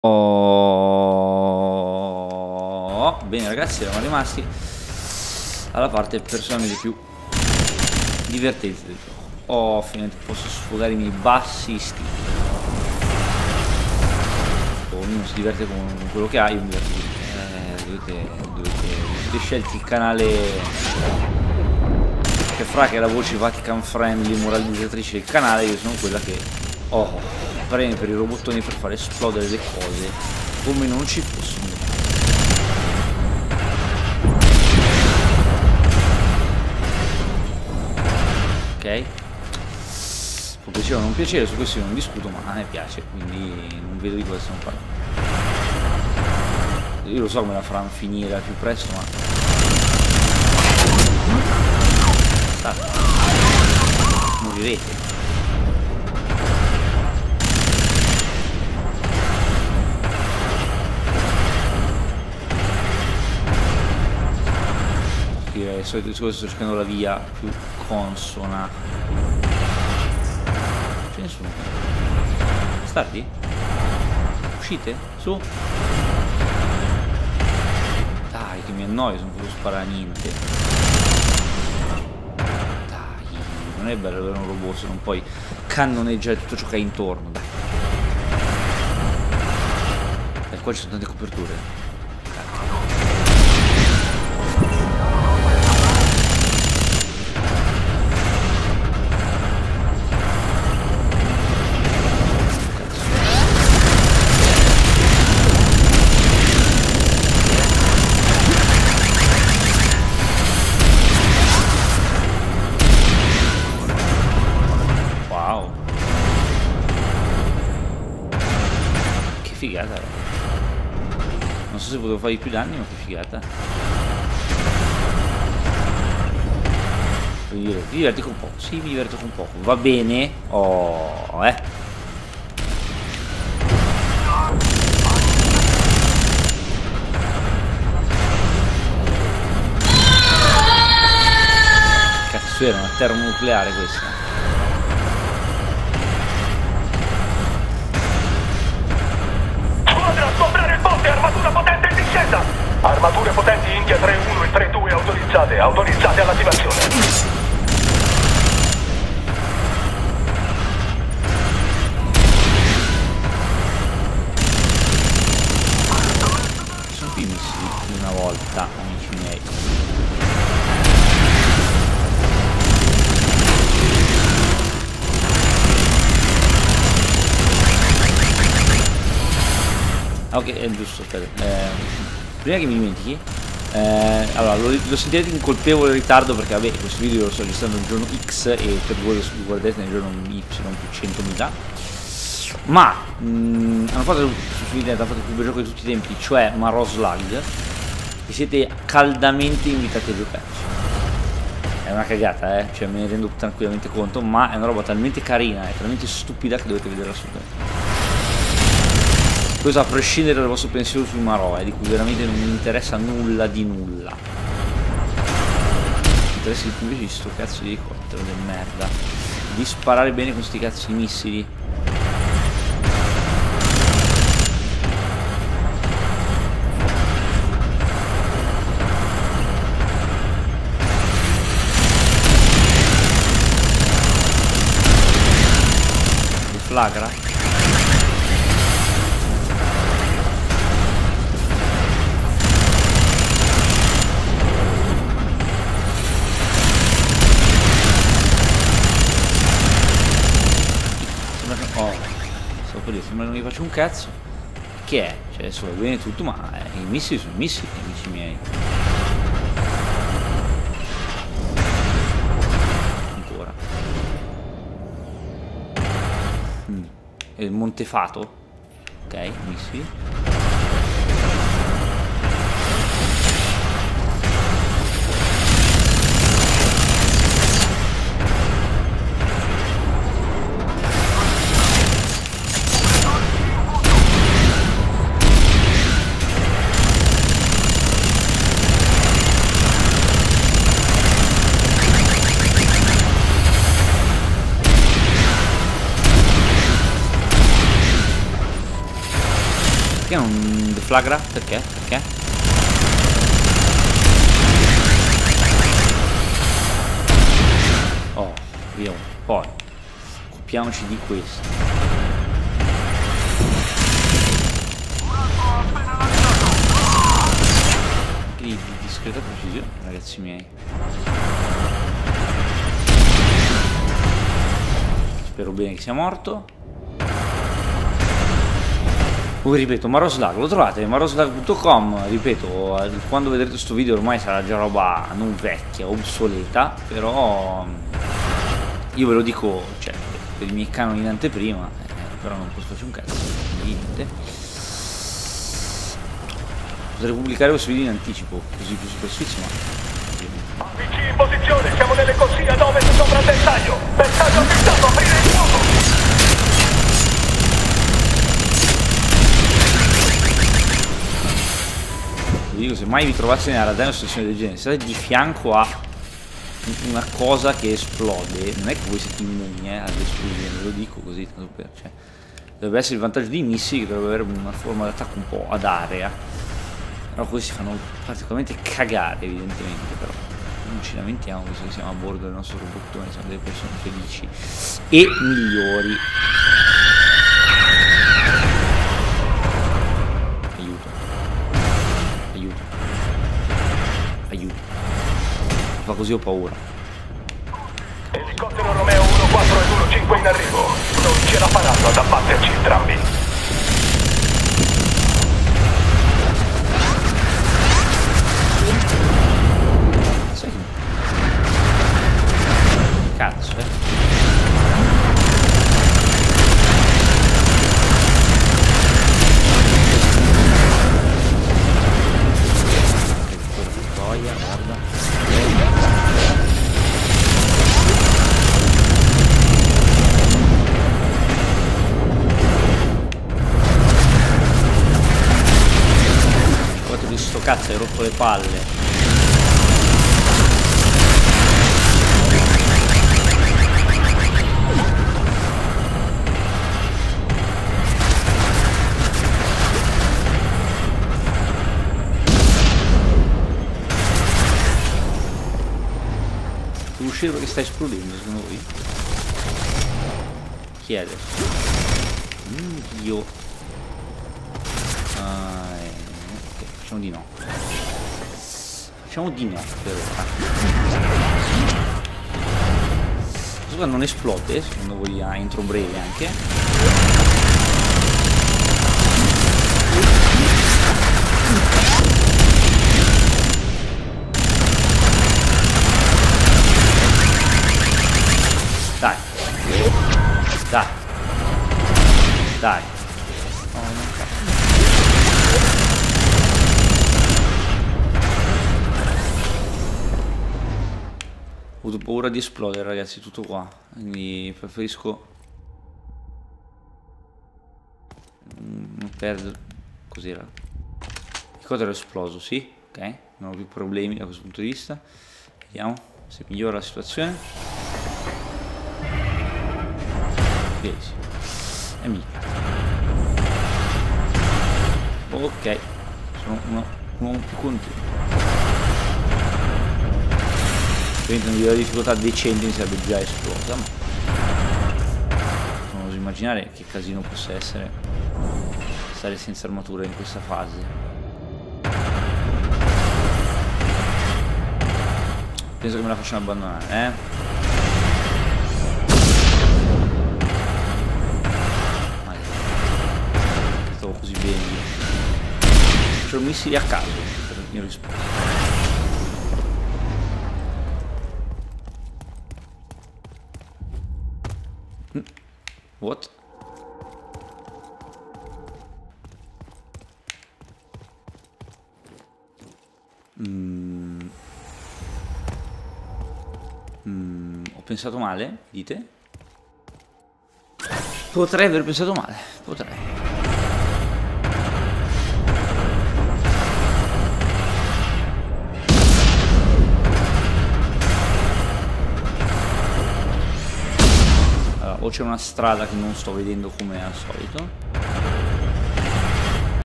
Oh, bene ragazzi, eravamo rimasti alla parte personalmente più divertente del gioco. Oh, finalmente posso sfogare i miei bassisti. Ognuno si diverte con quello che ha, io mi diverto così. Avete scelto il canale che Fra, che è la voce Vatican friendly moralizzatrice del canale. Io sono quella che preme per i robottoni per far esplodere le cose come non ci fossero. Ok, può piacere o non piacere, su questo io non discuto, ma a me piace, quindi non vedo di cosa stiamo parlando. Io lo so come la faranno finire al più presto, ma morirete. Direi, sto cercando la via più consona. Ce ne sono. Stardi? Uscite? Su? Dai, che mi annoio, non posso sparare a niente. Dai, non è bello avere un robot se non poi cannoneggiare tutto ciò che hai intorno. Dai. E qua ci sono tante coperture. Figata. Non so se potevo fare più danni, ma che figata. Ti diverti con poco. Sì, mi diverto con poco. Va bene. Oh, Cazzo, era una termonucleare questa. Armatura potente in discesa! Armature potenti India 3-1 e 3-2 autorizzate all'attivazione. Sono qui missili una volta, amici miei. Ok, è giusto, aspetta. Prima che mi dimentichi, allora lo sentirete in colpevole ritardo perché vabbè, questo video lo sto registrando il giorno X e per voi lo guarderete nel giorno Y più 100.000. Ma hanno fatto su internet, hanno fatto il più bel gioco di tutti i tempi, cioè Marò Slug, e siete caldamente invitati a giocarci. È una cagata, cioè me ne rendo tranquillamente conto, ma è una roba talmente carina e talmente stupida che dovete vederla assolutamente. Questo a prescindere dal vostro pensiero sul Marò, di cui veramente non mi interessa nulla di nulla. Mi interessa di più invece di sto cazzo di elicottero del merda. Di sparare bene con sti cazzo di missili. Deflagra. Sembra che non mi faccio un cazzo. Che è? Cioè adesso va bene tutto, ma i missili sono missili, amici miei. Ancora. E il Montefato. Ok, missili. Perché non deflagra? Perché? Perché? Oh, via. Poi occupiamoci di questo. Di discreta precisione, ragazzi miei. Spero bene che sia morto. Poi ripeto, Maroslag, lo trovate maroslag.com, ripeto, quando vedrete questo video ormai sarà già roba non vecchia, obsoleta, però io ve lo dico, cioè, per i miei canoni in anteprima, però non posso fare un cazzo, niente. Potrei pubblicare questo video in anticipo, così più superficie, ma... APC in posizione, siamo nelle corsie ad ovest sopra il bersaglio. Bersaglio avvistato, aprire il fuoco. Vi dico, se mai vi trovate nella radar in una situazione del genere, se siete di fianco a una cosa che esplode, non è che voi siete immuni all'esplosione, ve lo dico così, tanto per, cioè, dovrebbe essere il vantaggio dei missili, che dovrebbe avere una forma di attacco un po' ad area, però questi si fanno particolarmente cagare evidentemente, però non ci lamentiamo visto che siamo a bordo del nostro robottone, siamo delle persone felici e migliori. Fa così ho paura. Elicottero Romeo 14 e 15 in arrivo. Non ce la faranno ad abbatterci entrambi. Sì. Cazzo, guarda. Guardate sto cazzo, hai rotto le palle. Uscire perché sta esplodendo secondo voi? Chi è adesso? Dio. Ok, facciamo di no. Facciamo di no per ora. Questo qua non esplode secondo voi a entro breve anche. Dai. Dai. Dai. Oh, non cazzo. Ho avuto paura di esplodere, ragazzi, tutto qua. Quindi preferisco non perdere. Cos'era? Il coso era esploso, sì, ok. Non ho più problemi da questo punto di vista. Vediamo se migliora la situazione. E mica. Ok, sono un uomo più contento. Ovviamente un livello di difficoltà decente mi sarebbe già esplosa, ma non oso immaginare che casino possa essere stare senza armatura in questa fase. Penso che me la facciano abbandonare, così bene io. C'ho missili a caso per il mio risposta. What? Ho pensato male, dite? Potrei aver pensato male, potrei. O c'è una strada che non sto vedendo come al solito.